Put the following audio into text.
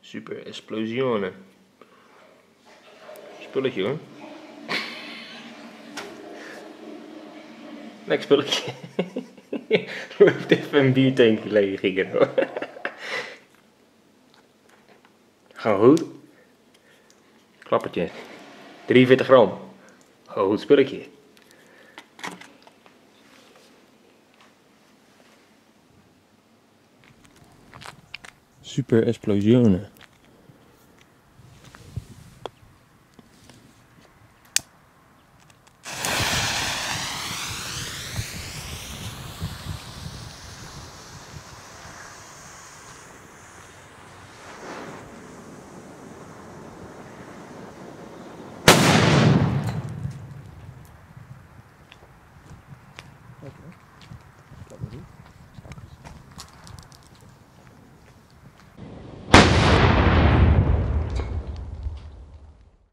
Super Esplosione. Spulletje hoor. Lekker spulletje. Er heeft even een biertankje leeg gingen hoor. Gaan goed. Klappertje. 43 gram. Goed spulletje. Super Esplosione.